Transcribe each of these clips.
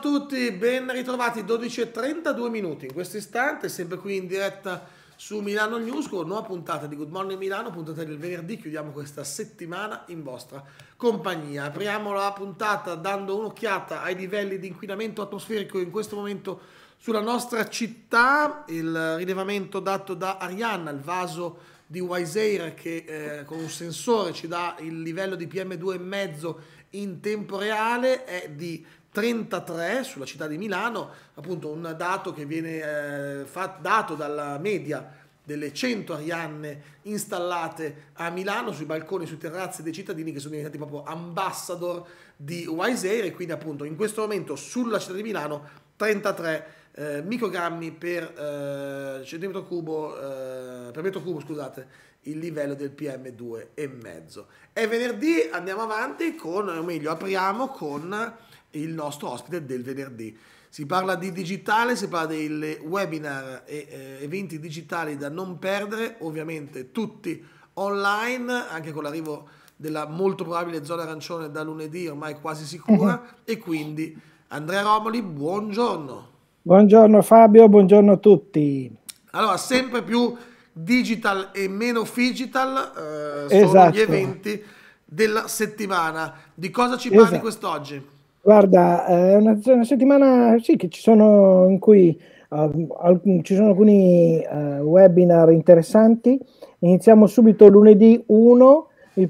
tutti, ben ritrovati, 12:32 minuti in questo istante, sempre qui in diretta su Milano News con una nuova puntata di Good Morning Milano, puntata del venerdì. Chiudiamo questa settimana in vostra compagnia. Apriamo la puntata dando un'occhiata ai livelli di inquinamento atmosferico in questo momento sulla nostra città, il rilevamento dato da Arianna, il vaso di Wise Air che con un sensore ci dà il livello di PM2,5 in tempo reale, è di 33 sulla città di Milano, appunto un dato che viene dato dalla media delle 100 Arianne installate a Milano sui balconi, sui terrazzi dei cittadini, che sono diventati proprio ambassador di Wise Air, e quindi appunto in questo momento sulla città di Milano 33 microgrammi per centimetro cubo, per metro cubo, scusate, il livello del PM2,5. È venerdì, andiamo avanti con, o meglio, apriamo con il nostro ospite del venerdì. Si parla di digitale, si parla dei webinar e eventi digitali da non perdere, ovviamente tutti online, anche con l'arrivo della molto probabile zona arancione da lunedì, ormai quasi sicura, e quindi Andrea Romoli, buongiorno. Buongiorno Fabio, buongiorno a tutti. Allora, sempre più digital e meno phygital sono Esatto. gli eventi della settimana. Di cosa ci parli quest'oggi? Guarda, è una settimana sì, che ci sono in cui ci sono alcuni webinar interessanti. Iniziamo subito lunedì 1.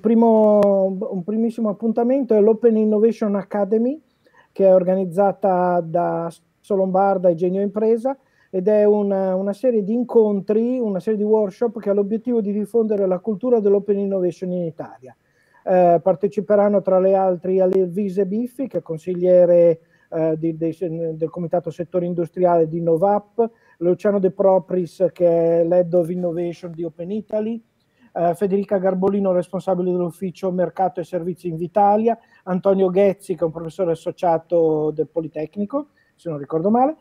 Un primissimo appuntamento è l'Open Innovation Academy, che è organizzata da Solombarda e Genio Impresa, ed è una serie di incontri, una serie di workshop che ha l'obiettivo di diffondere la cultura dell'Open Innovation in Italia. Parteciperanno tra le altre Alvise Biffi, che è consigliere del Comitato Settore Industriale di Novap, Luciano De Propris, che è l'Head of Innovation di Open Italy, Federica Garbolino, responsabile dell'ufficio Mercato e Servizi Invitalia, Antonio Ghezzi, che è un professore associato del Politecnico, se non ricordo male,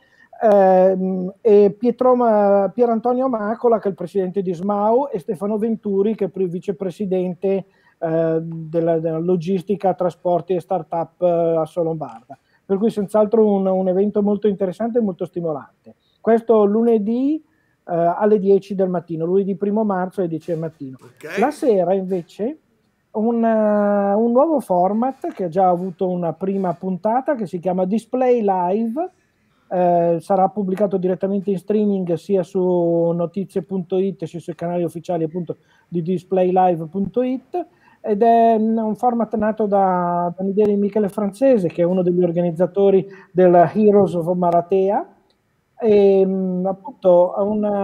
e Pierantonio Macola, che è il presidente di SMAU, e Stefano Venturi, che è il vicepresidente della logistica, trasporti e startup a Solombarda. Per cui senz'altro un evento molto interessante e molto stimolante. Questo lunedì alle 10 del mattino, lunedì 1 marzo alle 10 del mattino. Okay. La sera invece un nuovo format che ha già avuto una prima puntata, che si chiama Display Live. Sarà pubblicato direttamente in streaming sia su notizie.it sia sui canali ufficiali appunto di displaylive.it, ed è un format nato da un'idea di Michele Francese, che è uno degli organizzatori del Heroes of Maratea, e appunto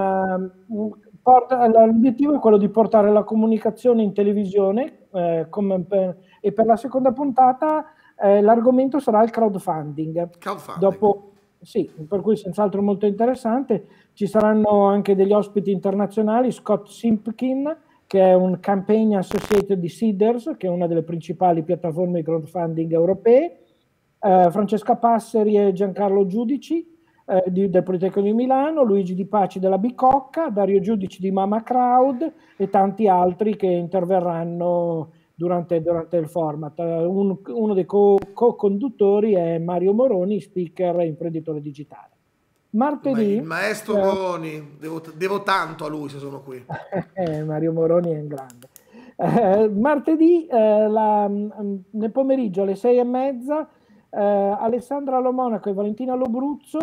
l'obiettivo è quello di portare la comunicazione in televisione, e per la seconda puntata l'argomento sarà il crowdfunding. Sì, per cui senz'altro molto interessante. Ci saranno anche degli ospiti internazionali: Scott Simpkin, che è un campaign associate di Seeders, che è una delle principali piattaforme di crowdfunding europee, Francesca Passeri e Giancarlo Giudici del Politecnico di Milano, Luigi Di Paci della Bicocca, Dario Giudici di Mama Crowd e tanti altri che interverranno durante il format. Uno dei co-conduttori è Mario Moroni, speaker e imprenditore digitale. Martedì, il maestro Moroni, devo tanto a lui se sono qui. Mario Moroni è un grande. Martedì nel pomeriggio alle 6:30 Alessandra Lo Monaco e Valentina Lobruzzo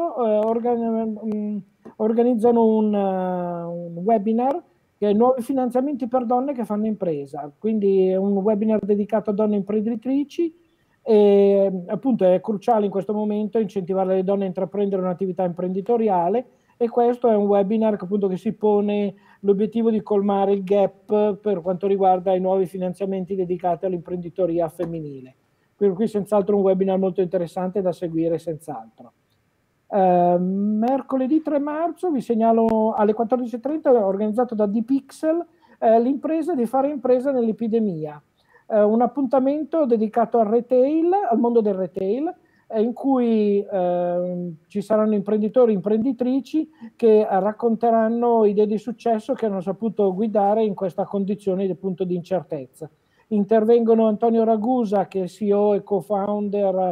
organizzano un webinar che è Nuovi finanziamenti per donne che fanno impresa, quindi è un webinar dedicato a donne imprenditrici, e appunto è cruciale in questo momento incentivare le donne a intraprendere un'attività imprenditoriale, e questo è un webinar che appunto che si pone l'obiettivo di colmare il gap per quanto riguarda i nuovi finanziamenti dedicati all'imprenditoria femminile. Per cui senz'altro un webinar molto interessante da seguire senz'altro. Mercoledì 3 marzo vi segnalo alle 14:30, organizzato da D-Pixel, l'impresa di fare impresa nell'epidemia, un appuntamento dedicato al retail, al mondo del retail, in cui ci saranno imprenditori e imprenditrici che racconteranno idee di successo che hanno saputo guidare in questa condizione appunto di incertezza. Intervengono Antonio Ragusa, che è CEO e co-founder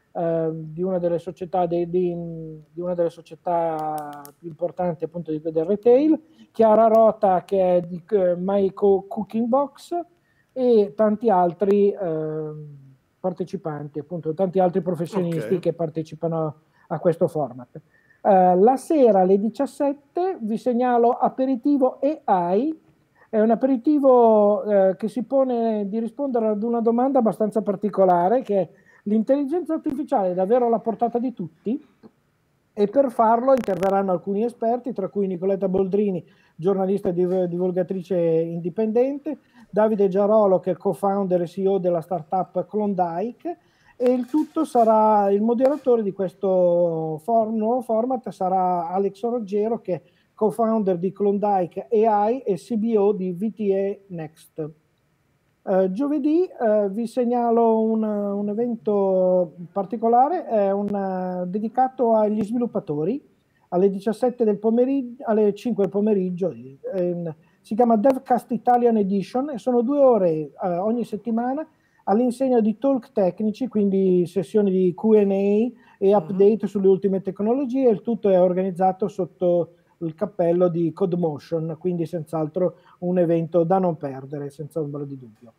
di una delle società, di una delle società più importanti appunto del retail, Chiara Rota che è di My Cooking Box e tanti altri partecipanti, appunto tanti altri professionisti Ok. che partecipano a questo format. La sera alle 17 vi segnalo Aperitivo AI. È un aperitivo che si pone di rispondere ad una domanda abbastanza particolare, che è: l'intelligenza artificiale è davvero alla portata di tutti? E per farlo interverranno alcuni esperti, tra cui Nicoletta Boldrini, giornalista e divulgatrice indipendente, Davide Giarolo, che è il co-founder e CEO della startup Klondike, e il tutto sarà, il moderatore di questo nuovo format sarà Alex Roggero, che è co-founder di Klondike AI e CBO di VTE Next. Giovedì vi segnalo un evento particolare, è dedicato agli sviluppatori alle 17 del pomeriggio, alle 5 del pomeriggio. Si chiama DevCast Italian Edition e sono 2 ore ogni settimana all'insegna di talk tecnici, quindi sessioni di Q&A e update sulle ultime tecnologie. Il tutto è organizzato sotto il cappello di CodeMotion, quindi senz'altro un evento da non perdere, senza ombra di dubbio.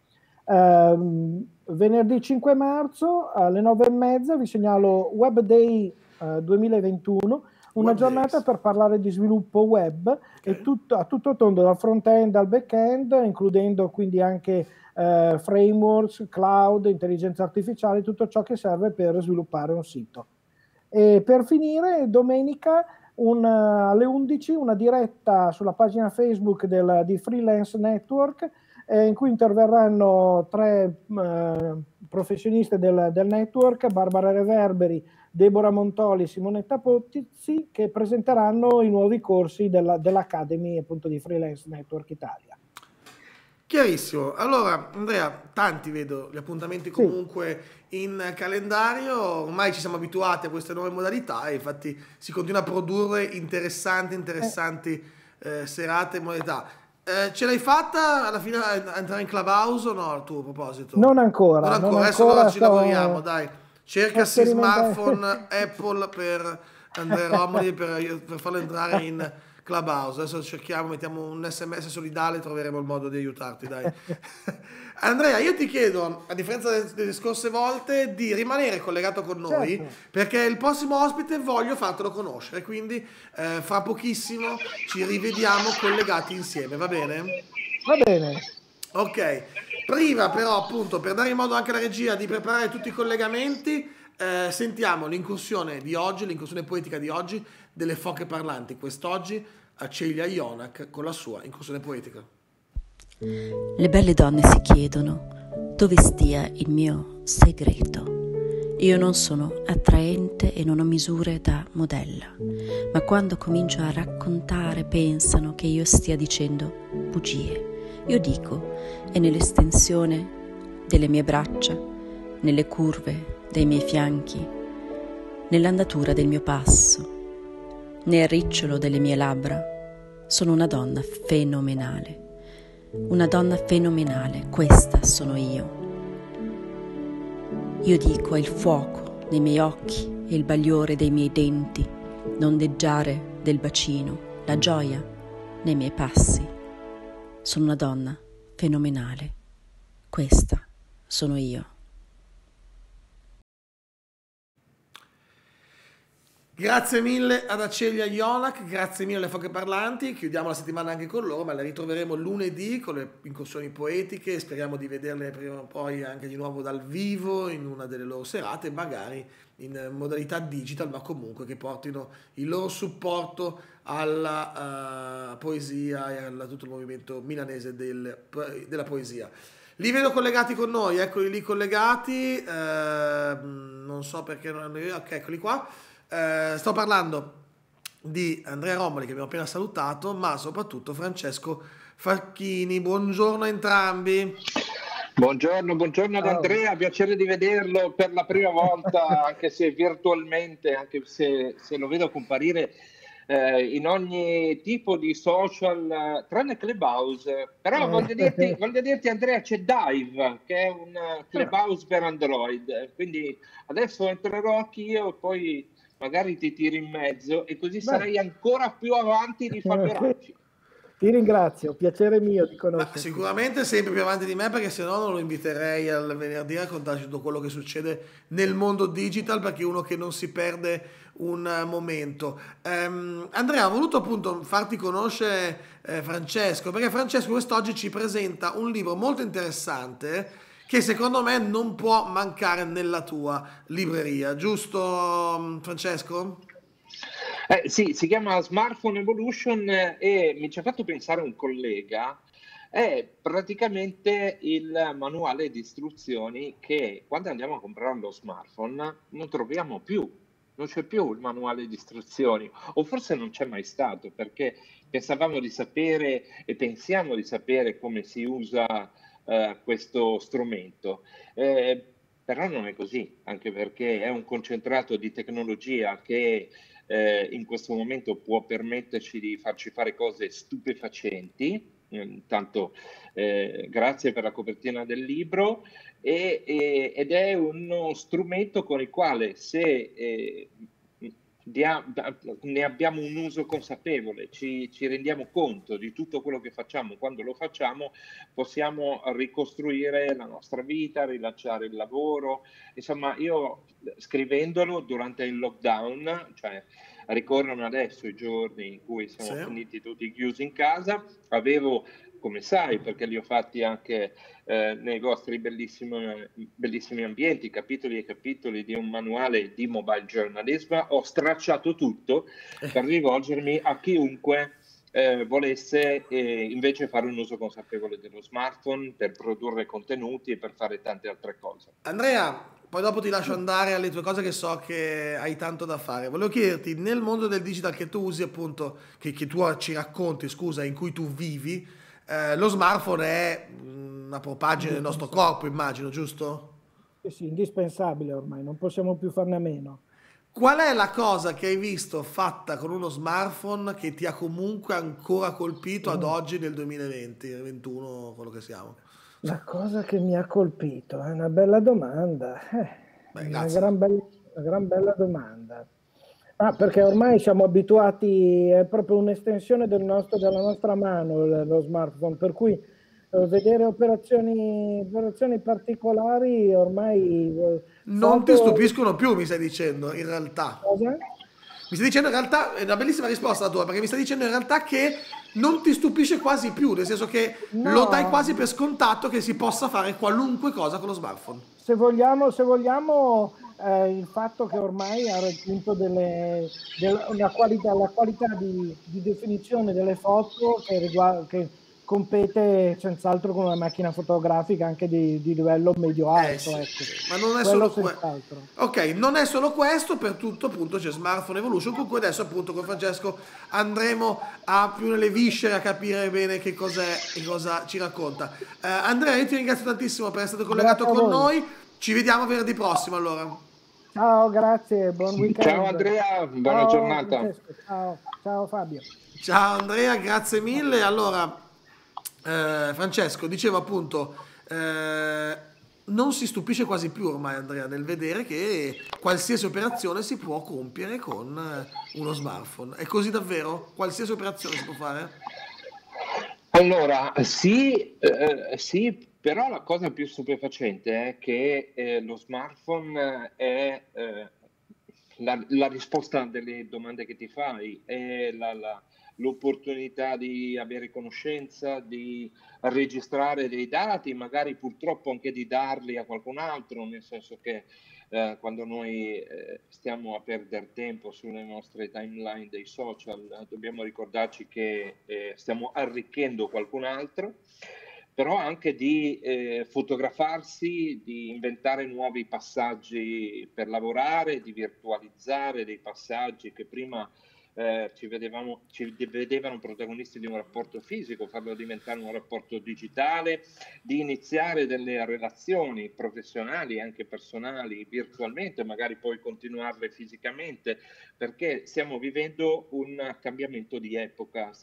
Venerdì 5 marzo alle 9:30 vi segnalo Web Day 2021, una Web giornata Days. per parlare di sviluppo web e a tutto tondo, dal front-end al back-end, includendo quindi anche frameworks, cloud, intelligenza artificiale, tutto ciò che serve per sviluppare un sito. E per finire, domenica alle 11 una diretta sulla pagina Facebook di Freelance Network, in cui interverranno 3 professioniste del network, Barbara Reverberi, Deborah Montoli, Simonetta Pozzi, che presenteranno i nuovi corsi dell'Academy appunto di Freelance Network Italia. Chiarissimo. Allora, Andrea, tanti vedo gli appuntamenti comunque in calendario, ormai ci siamo abituati a queste nuove modalità e infatti si continua a produrre interessanti serate e modalità. Ce l'hai fatta alla fine a entrare in Clubhouse o no, al tuo proposito? Non ancora, Non ancora, adesso allora ci lavoriamo, dai. Cercasi sperimentando. smartphone Apple per Andrea Romoli per farlo entrare in Clubhouse. Adesso cerchiamo, mettiamo un SMS solidale, troveremo il modo di aiutarti, dai. Andrea, io ti chiedo, a differenza delle scorse volte, di rimanere collegato con noi, Certo. perché il prossimo ospite voglio fartelo conoscere, quindi fra pochissimo ci rivediamo collegati insieme, va bene? Va bene. Ok, prima però appunto per dare in modo anche alla regia di preparare tutti i collegamenti, sentiamo l'incursione di oggi, l'incursione poetica di oggi delle foche parlanti, quest'oggi a Celia Ionak con la sua incursione poetica. Le belle donne si chiedono dove stia il mio segreto. Io non sono attraente e non ho misure da modella, ma quando comincio a raccontare pensano che io stia dicendo bugie. Io dico, è nell'estensione delle mie braccia, nelle curve dei miei fianchi, nell'andatura del mio passo, nel ricciolo delle mie labbra. Sono una donna fenomenale. Una donna fenomenale, questa sono io. Io dico, è il fuoco nei miei occhi e il bagliore dei miei denti, l'ondeggiare del bacino, la gioia nei miei passi. Sono una donna fenomenale, questa sono io. Grazie mille ad Acelia Ionak, grazie mille alle foche parlanti, chiudiamo la settimana anche con loro, ma le ritroveremo lunedì con le incursioni poetiche, speriamo di vederle prima o poi anche di nuovo dal vivo in una delle loro serate, magari in modalità digital, ma comunque che portino il loro supporto alla poesia e a tutto il movimento milanese della poesia. Li vedo collegati con noi, eccoli lì collegati, non so perché non hanno... Ok, eccoli qua. Sto parlando di Andrea Romoli che abbiamo appena salutato, ma soprattutto Francesco Facchini. Buongiorno a entrambi. Buongiorno ad Andrea, piacere di vederlo per la prima volta, anche se virtualmente, anche se lo vedo comparire in ogni tipo di social, tranne Clubhouse. Però voglio dirti, Andrea, c'è Dive, che è un Clubhouse per Android. Quindi adesso entrerò anch'io e poi magari ti tiro in mezzo e così sarai ancora più avanti di Fabio Racci. Ti ringrazio, piacere mio di Ma conoscerti. sicuramente sempre più avanti di me, perché se no non lo inviterei al venerdì a raccontarci tutto quello che succede nel mondo digital, perché è uno che non si perde un momento. Andrea, ho voluto appunto farti conoscere Francesco, perché Francesco quest'oggi ci presenta un libro molto interessante che secondo me non può mancare nella tua libreria, giusto Francesco? Sì, si chiama Smartphone Evolution e mi ci ha fatto pensare un collega. È praticamente il manuale di istruzioni che quando andiamo a comprare lo smartphone non troviamo più. Non c'è più il manuale di istruzioni, o forse non c'è mai stato, perché pensavamo di sapere e pensiamo di sapere come si usa questo strumento. Però non è così, anche perché è un concentrato di tecnologia che in questo momento può permetterci di farci fare cose stupefacenti. Intanto grazie per la copertina del libro ed è uno strumento con il quale se ne abbiamo un uso consapevole, ci rendiamo conto di tutto quello che facciamo quando lo facciamo, possiamo ricostruire la nostra vita, rilanciare il lavoro. Insomma, io scrivendolo durante il lockdown, cioè ricorrono adesso i giorni in cui siamo finiti tutti chiusi in casa, avevo, come sai, perché li ho fatti anche nei vostri bellissimi ambienti, capitoli e capitoli di un manuale di mobile journalism, ho stracciato tutto per rivolgermi a chiunque volesse invece fare un uso consapevole dello smartphone per produrre contenuti e per fare tante altre cose. Andrea, poi dopo ti lascio andare alle tue cose, che so che hai tanto da fare. Volevo chiederti, nel mondo del digital che tu usi, appunto, che tu ci racconti, scusa, in cui tu vivi, lo smartphone è una propagine del nostro corpo, immagino, giusto? Sì, indispensabile ormai, non possiamo più farne a meno. Qual è la cosa che hai visto fatta con uno smartphone che ti ha comunque ancora colpito ad oggi nel 2020, 2021, quello che siamo? La cosa che mi ha colpito è una bella domanda, Beh, una grazie. gran bella domanda. Perché ormai siamo abituati, è proprio un'estensione della nostra mano lo smartphone, per cui vedere operazioni particolari ormai Non ti foto. stupiscono più, mi stai dicendo, in realtà. Cosa? Mi stai dicendo in realtà, è una bellissima risposta la tua, perché mi stai dicendo in realtà che non ti stupisce quasi più, nel senso che lo dai No, quasi per scontato che si possa fare qualunque cosa con lo smartphone. se vogliamo il fatto che ormai ha raggiunto la qualità di definizione delle foto che compete senz'altro con una macchina fotografica anche di livello medio-alto. Sì, Ecco. ma non è Quello solo questo. senz'altro. Ok, non è solo questo, per tutto appunto c'è Smartphone Evolution, con cui adesso appunto con Francesco andremo a più nelle viscere a capire bene che cos'è e cosa ci racconta. Andrea, io ti ringrazio tantissimo per essere stato collegato Grazie a con voi. noi, ci vediamo venerdì prossimo allora. Ciao, grazie, buon weekend. Ciao Andrea, buona Ciao, giornata. Francesco, ciao Fabio. Ciao Andrea, grazie mille. Allora, Francesco, dicevo appunto, non si stupisce quasi più ormai Andrea nel vedere che qualsiasi operazione si può compiere con uno smartphone. È così davvero? Qualsiasi operazione si può fare? Allora, sì, però la cosa più stupefacente è che lo smartphone è la risposta delle domande che ti fai, è l'opportunità di avere conoscenza, di registrare dei dati, magari purtroppo anche di darli a qualcun altro, nel senso che quando noi stiamo a perdere tempo sulle nostre timeline dei social, dobbiamo ricordarci che stiamo arricchendo qualcun altro, però anche di fotografarsi, di inventare nuovi passaggi per lavorare, di virtualizzare dei passaggi che prima ci vedevano protagonisti di un rapporto fisico, farlo diventare un rapporto digitale, di iniziare delle relazioni professionali e anche personali virtualmente, magari poi continuarle fisicamente, perché stiamo vivendo un cambiamento di epoca,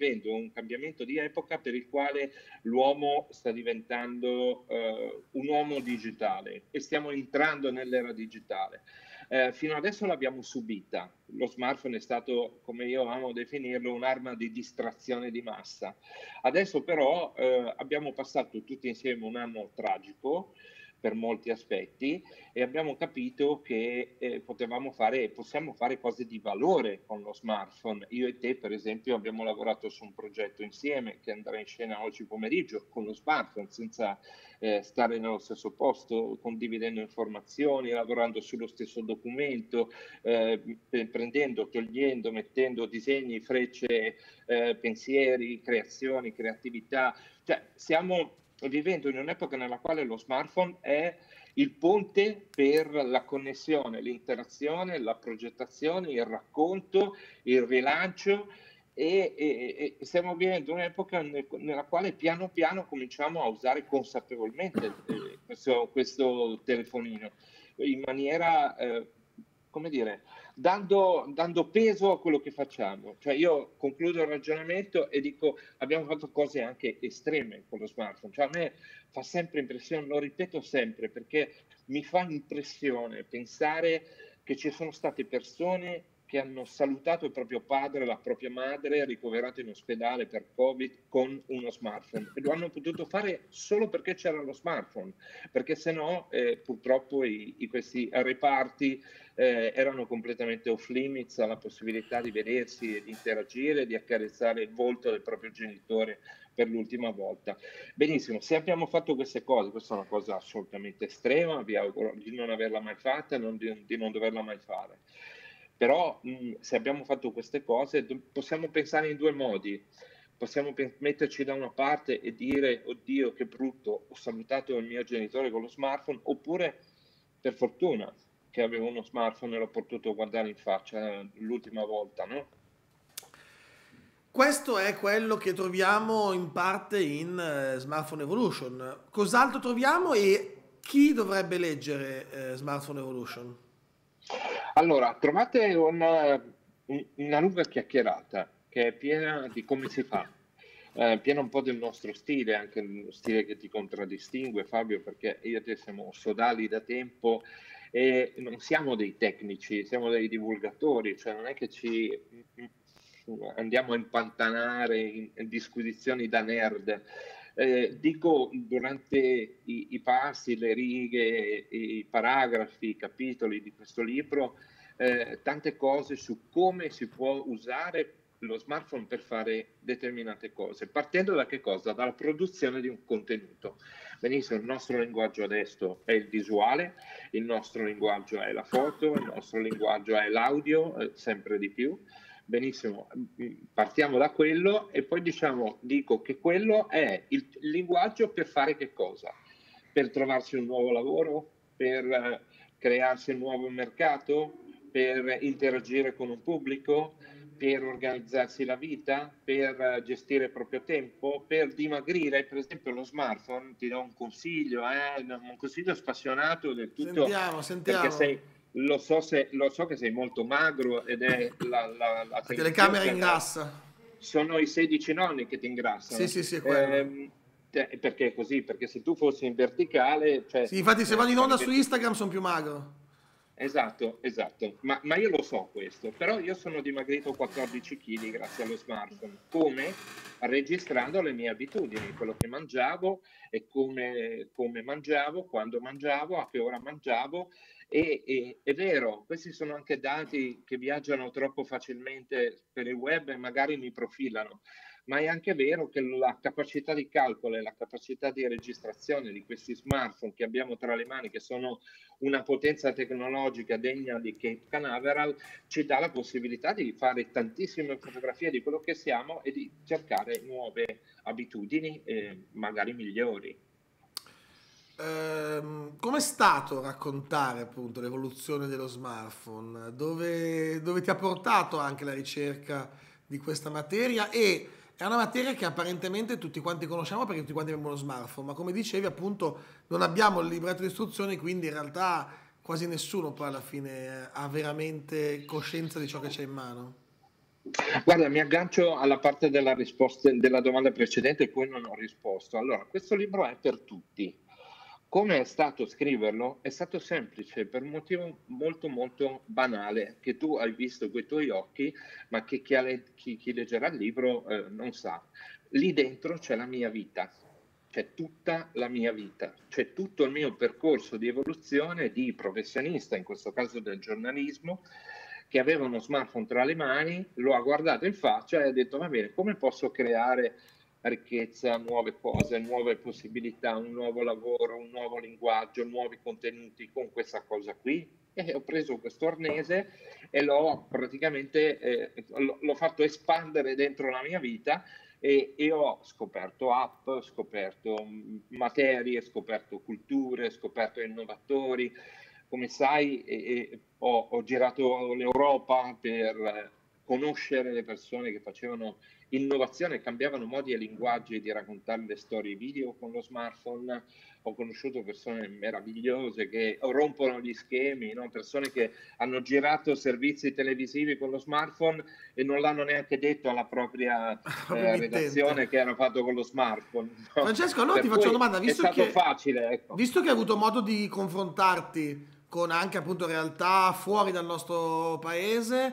per il quale l'uomo sta diventando un uomo digitale e stiamo entrando nell'era digitale. Fino adesso l'abbiamo subita. Lo smartphone è stato, come io amo definirlo, un'arma di distrazione di massa. Adesso però abbiamo passato tutti insieme un anno tragico per molti aspetti e abbiamo capito che possiamo fare cose di valore con lo smartphone. Io e te, per esempio, abbiamo lavorato su un progetto insieme che andrà in scena oggi pomeriggio con lo smartphone, senza stare nello stesso posto, condividendo informazioni, lavorando sullo stesso documento, prendendo, togliendo, mettendo disegni, frecce, pensieri, creazioni, creatività. Cioè, stiamo vivendo in un'epoca nella quale lo smartphone è il ponte per la connessione, l'interazione, la progettazione, il racconto, il rilancio e stiamo vivendo un'epoca nella quale piano piano cominciamo a usare consapevolmente questo telefonino in maniera, come dire, dando peso a quello che facciamo. Cioè io concludo il ragionamento e dico abbiamo fatto cose anche estreme con lo smartphone. Cioè a me fa sempre impressione, lo ripeto sempre, perché mi fa impressione pensare che ci sono state persone che hanno salutato il proprio padre, la propria madre, ricoverato in ospedale per Covid con uno smartphone. E lo hanno potuto fare solo perché c'era lo smartphone, perché se no purtroppo questi reparti erano completamente off limits alla possibilità di vedersi e di interagire, di accarezzare il volto del proprio genitore per l'ultima volta. Benissimo, se abbiamo fatto queste cose, questa è una cosa assolutamente estrema, vi auguro di non averla mai fatta e di non doverla mai fare. Però se abbiamo fatto queste cose possiamo pensare in due modi. Possiamo metterci da una parte e dire oddio che brutto, ho salutato il mio genitore con lo smartphone, oppure per fortuna che avevo uno smartphone e l'ho potuto guardare in faccia l'ultima volta, no? Questo è quello che troviamo in parte in Smartphone Evolution. Cos'altro troviamo e chi dovrebbe leggere Smartphone Evolution? Allora, trovate una lunga chiacchierata che è piena di come si fa, piena un po' del nostro stile, anche lo stile che ti contraddistingue, Fabio, perché io e te siamo sodali da tempo e non siamo dei tecnici, siamo dei divulgatori, cioè non è che ci andiamo a impantanare in disquisizioni da nerd. Dico durante i passi, le righe, i paragrafi, i capitoli di questo libro, tante cose su come si può usare lo smartphone per fare determinate cose, partendo da che cosa? Dalla produzione di un contenuto. Benissimo, il nostro linguaggio adesso è il visuale, il nostro linguaggio è la foto, il nostro linguaggio è l'audio, sempre di più. Benissimo, partiamo da quello e poi dico che quello è il linguaggio per fare che cosa? Per trovarsi un nuovo lavoro, per crearsi un nuovo mercato, per interagire con un pubblico, per organizzarsi la vita, per gestire il proprio tempo, per dimagrire. Per esempio lo smartphone, ti do un consiglio spassionato del tutto, Sentiamo. lo so che sei molto magro ed è la telecamera ingrassa. sono i 16 nonni che ti ingrassano. Sì, è quello. Perché è così? Perché se tu fossi in verticale... Cioè, sì, infatti se vado in onda su Instagram sono più magro. Esatto. Ma io lo so questo, però io sono dimagrito 14 kg grazie allo smartphone. Come? Registrando le mie abitudini, quello che mangiavo e come mangiavo, quando mangiavo, a che ora mangiavo. E è vero, questi sono anche dati che viaggiano troppo facilmente per il web e magari mi profilano. Ma è anche vero che la capacità di calcolo e la capacità di registrazione di questi smartphone che abbiamo tra le mani, che sono una potenza tecnologica degna di Cape Canaveral, ci dà la possibilità di fare tantissime fotografie di quello che siamo e di cercare nuove abitudini, magari migliori. com'è stato raccontare appunto l'evoluzione dello smartphone? Dove ti ha portato anche la ricerca di questa materia? E è una materia che apparentemente tutti quanti conosciamo perché tutti quanti abbiamo uno smartphone, ma come dicevi appunto non abbiamo il libretto di istruzioni, quindi in realtà quasi nessuno poi alla fine ha veramente coscienza di ciò che c'è in mano. Guarda, mi aggancio alla parte della risposta della domanda precedente a cui non ho risposto. Allora, questo libro è per tutti. Come è stato scriverlo? È stato semplice per un motivo molto molto banale che tu hai visto con i tuoi occhi, ma che chi leggerà il libro non sa. Lì dentro c'è la mia vita, c'è tutta la mia vita, c'è tutto il mio percorso di evoluzione di professionista, in questo caso del giornalismo, che aveva uno smartphone tra le mani, lo ha guardato in faccia e ha detto: va bene, come posso creare ricchezza, nuove cose, nuove possibilità, un nuovo lavoro, un nuovo linguaggio, nuovi contenuti con questa cosa qui? E ho preso questo arnese e l'ho praticamente l'ho fatto espandere dentro la mia vita e ho scoperto app, scoperto materie, scoperto culture, scoperto innovatori. Come sai, ho girato l'Europa per conoscere le persone che facevano innovazione, cambiavano modi e linguaggi di raccontare le storie video con lo smartphone. Ho conosciuto persone meravigliose che rompono gli schemi, no? Persone che hanno girato servizi televisivi con lo smartphone e non l'hanno neanche detto alla propria redazione che era fatto con lo smartphone. No? Francesco, allora ti faccio una domanda, è stato facile, ecco. Visto che hai avuto modo di confrontarti con anche appunto realtà fuori dal nostro paese,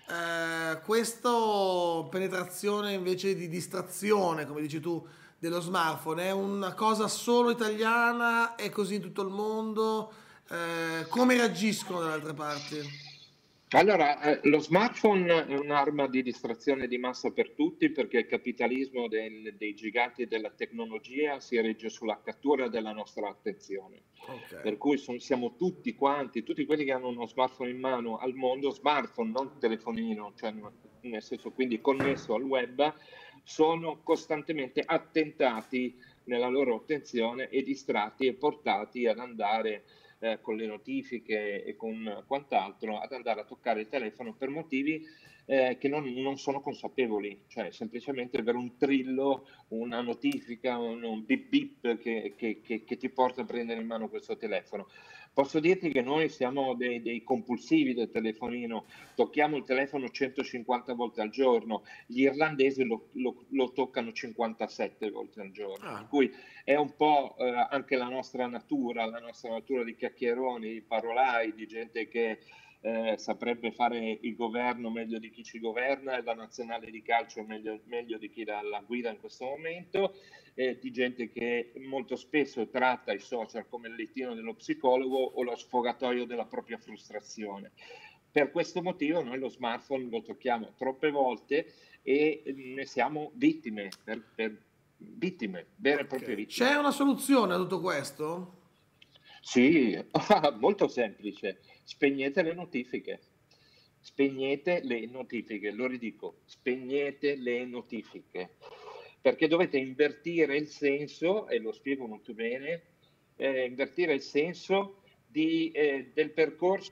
questa penetrazione invece di distrazione, come dici tu, dello smartphone è una cosa solo italiana? È così in tutto il mondo? Come reagiscono dalle altre parti? Allora, lo smartphone è un'arma di distrazione di massa per tutti perché il capitalismo dei giganti della tecnologia si regge sulla cattura della nostra attenzione. Okay. Per cui siamo tutti quanti, tutti quelli che hanno uno smartphone in mano al mondo, smartphone, non telefonino, cioè nel senso quindi connesso al web, sono costantemente attentati nella loro attenzione e distratti e portati ad andare con le notifiche e con quant'altro, ad andare a toccare il telefono per motivi che non sono consapevoli, cioè semplicemente per un trillo, una notifica, un bip bip che ti porta a prendere in mano questo telefono. Posso dirti che noi siamo dei compulsivi del telefonino, tocchiamo il telefono 150 volte al giorno, gli irlandesi lo toccano 57 volte al giorno, per cui è un po' anche la nostra natura di chiacchieroni, di parolai, di gente che saprebbe fare il governo meglio di chi ci governa e la nazionale di calcio meglio di chi dà la guida in questo momento, di gente che molto spesso tratta i social come il lettino dello psicologo o lo sfogatoio della propria frustrazione. Per questo motivo noi lo smartphone lo tocchiamo troppe volte e ne siamo vittime, vittime, vere e proprie vittime. C'è una soluzione a tutto questo? Sì, molto semplice. Spegnete le notifiche. Spegnete le notifiche, lo ridico, spegnete le notifiche. Perché dovete invertire il senso, e lo spiego molto bene, invertire il senso del percorso.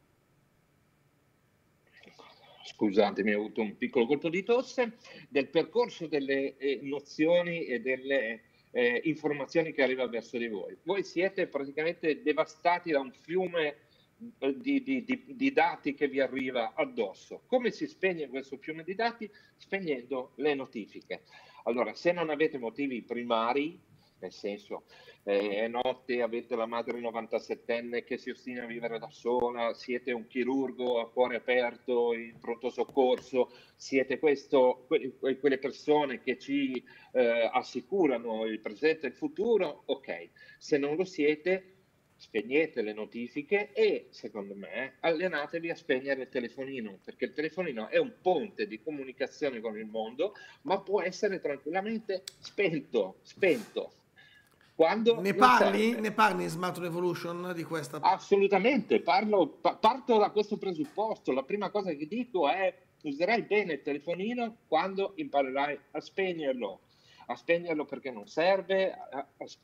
Scusatemi, ho avuto un piccolo colpo di tosse, del percorso delle nozioni e delle informazioni che arriva verso di voi. Voi siete praticamente devastati da un fiume di dati che vi arriva addosso. Come si spegne questo fiume di dati? Spegnendo le notifiche. Allora, se non avete motivi primari, nel senso è notte, avete la madre 97enne che si ostina a vivere da sola, siete un chirurgo a cuore aperto in pronto soccorso, siete quelle persone che ci assicurano il presente e il futuro, ok. Se non lo siete, spegnete le notifiche e, secondo me, allenatevi a spegnere il telefonino, perché il telefonino è un ponte di comunicazione con il mondo, ma può essere tranquillamente spento. Quando ne parli in Smart Evolution di questa? Assolutamente, parto da questo presupposto. La prima cosa che dico è: userai bene il telefonino quando imparerai a spegnerlo perché non serve,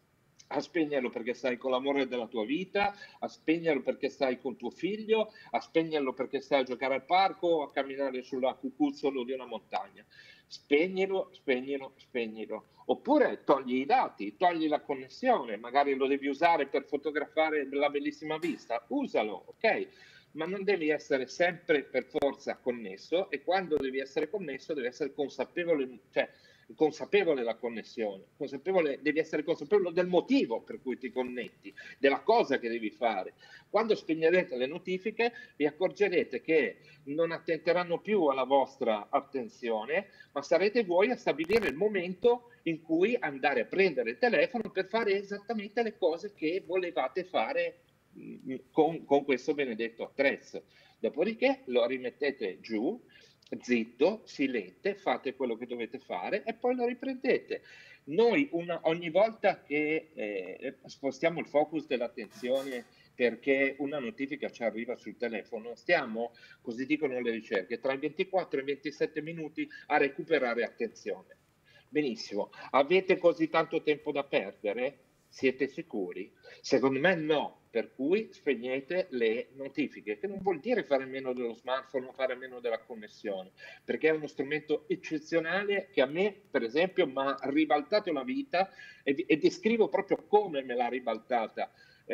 a spegnerlo perché stai con l'amore della tua vita, a spegnerlo perché stai con tuo figlio, a spegnerlo perché stai a giocare al parco o a camminare sulla cucuzzolo di una montagna. Spegnilo, spegnilo, spegnilo. Oppure togli i dati, togli la connessione, magari lo devi usare per fotografare la bellissima vista, usalo, ok? Ma non devi essere sempre per forza connesso, e quando devi essere connesso devi essere consapevole, cioè consapevole della connessione, devi essere consapevole del motivo per cui ti connetti, della cosa che devi fare. Quando spegnerete le notifiche vi accorgerete che non attenteranno più alla vostra attenzione, ma sarete voi a stabilire il momento in cui andare a prendere il telefono per fare esattamente le cose che volevate fare con questo benedetto attrezzo. Dopodiché lo rimettete giù, zitto, silente, fate quello che dovete fare e poi lo riprendete. Noi ogni volta che spostiamo il focus dell'attenzione perché una notifica ci arriva sul telefono, stiamo, così dicono le ricerche, tra i 24 e i 27 minuti a recuperare attenzione. Benissimo, avete così tanto tempo da perdere? Siete sicuri? Secondo me no, per cui spegnete le notifiche, che non vuol dire fare meno dello smartphone o fare meno della connessione, perché è uno strumento eccezionale che a me, per esempio, mi ha ribaltato la vita e descrivo proprio come me l'ha ribaltata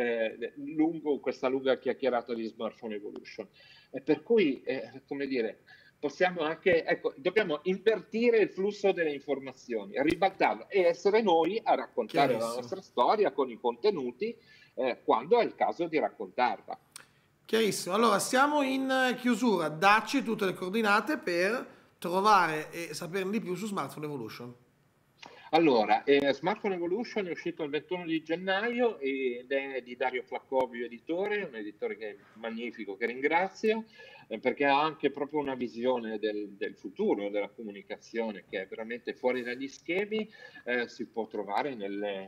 lungo questa lunga chiacchierata di Smartphone Evolution. E per cui, come dire, possiamo anche, ecco, dobbiamo invertire il flusso delle informazioni, ribaltarlo e essere noi a raccontare la nostra storia con i contenuti quando è il caso di raccontarla. Chiarissimo. Allora, siamo in chiusura. Dacci tutte le coordinate per trovare e saperne di più su Smartphone Evolution. Allora, Smartphone Evolution è uscito il 21 di gennaio ed è di Dario Flaccovio, editore, un editore che è magnifico, che ringrazio, perché ha anche proprio una visione del futuro della comunicazione che è veramente fuori dagli schemi, si può trovare nelle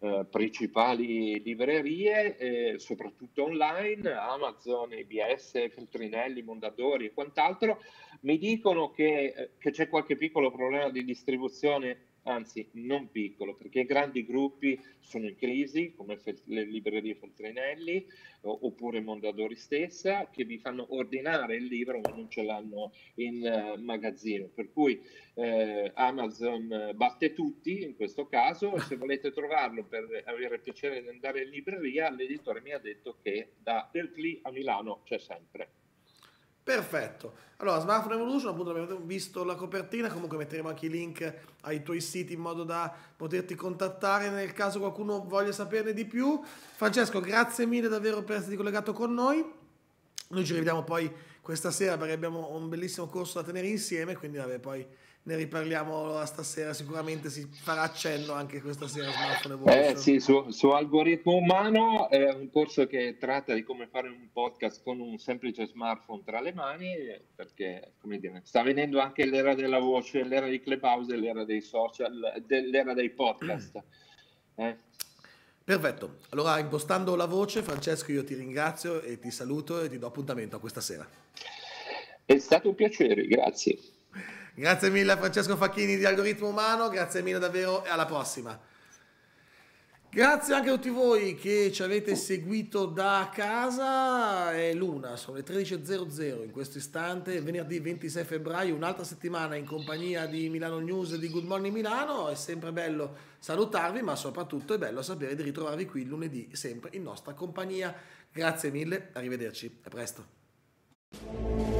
principali librerie, soprattutto online, Amazon, IBS, Feltrinelli, Mondadori e quant'altro. Mi dicono che c'è qualche piccolo problema di distribuzione, anzi non piccolo, perché i grandi gruppi sono in crisi, come le librerie Feltrinelli oppure Mondadori stessa, che vi fanno ordinare il libro ma non ce l'hanno in magazzino, per cui Amazon batte tutti in questo caso, e se volete trovarlo per avere il piacere di andare in libreria, l'editore mi ha detto che da Berkeley a Milano c'è sempre. Perfetto. Allora, Smartphone Evolution, appunto abbiamo visto la copertina, comunque metteremo anche i link ai tuoi siti in modo da poterti contattare nel caso qualcuno voglia saperne di più. Francesco, grazie mille davvero per esserti collegato con noi. Noi ci rivediamo poi questa sera perché abbiamo un bellissimo corso da tenere insieme, quindi vabbè, poi ne riparliamo stasera, sicuramente si farà accenno anche questa sera a Smartphone Evolution. Sì, su algoritmo umano è un corso che tratta di come fare un podcast con un semplice smartphone tra le mani, perché, come dire, sta venendo anche l'era della voce, l'era di Clubhouse, l'era dei social, l'era dei podcast. Perfetto, allora impostando la voce, Francesco, io ti ringrazio e ti saluto e ti do appuntamento a questa sera. È stato un piacere, grazie. Grazie mille a Francesco Facchini di Algoritmo Umano, grazie mille davvero e alla prossima. Grazie anche a tutti voi che ci avete seguito da casa. È l'una, sono le 13.00 in questo istante, venerdì 26 febbraio, un'altra settimana in compagnia di Milano News e di Good Morning Milano. È sempre bello salutarvi, ma soprattutto è bello sapere di ritrovarvi qui lunedì, sempre in nostra compagnia. Grazie mille, arrivederci, a presto.